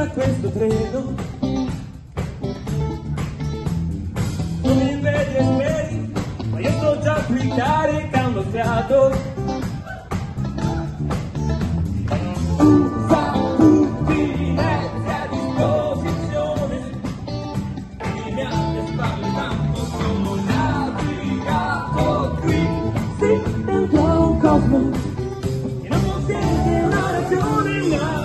da questo treno, tu mi vedi e speri, ma io sto già qui caricando fiato. Usa tutti i mezzi a disposizione, dimmi alle spalle tanto sono navigato qui. Sì, dentro un cosmo che non possiede una ragione mia.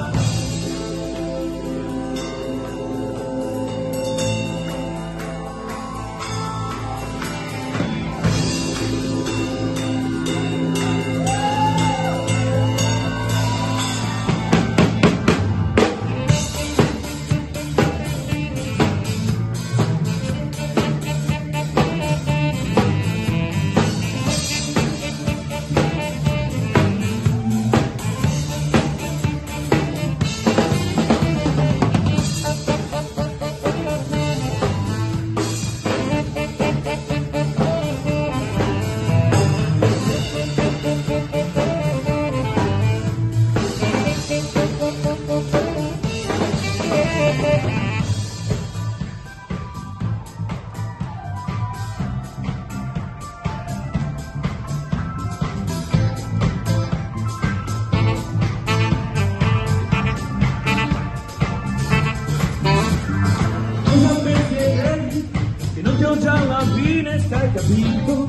Che non ti ho già alla fine, stai capito?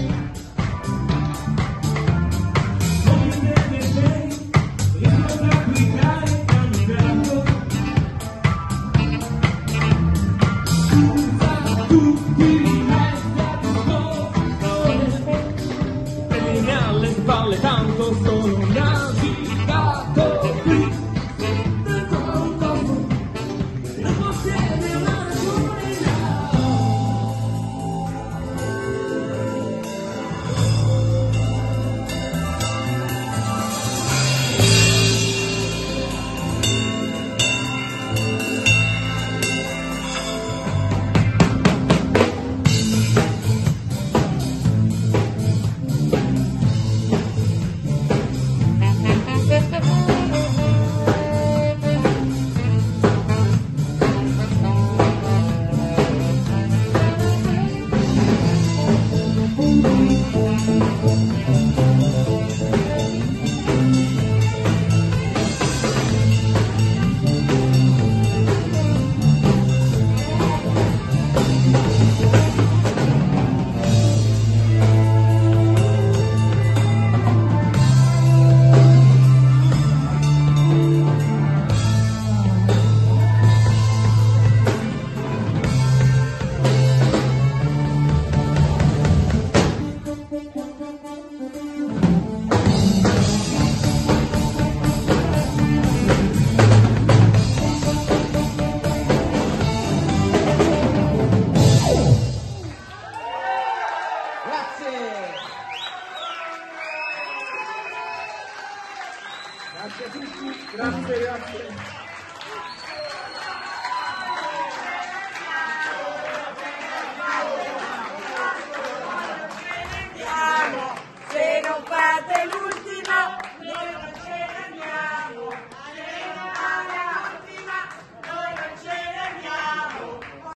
Non mi vedi e sei, io sto già qui caricando fiato. Usa tutti i mezzi a disposizione, prendimi alle spalle tanto sono navigato qui. Dentro un cosmo che non possiede una ragione. Grazie a tutti, grazie.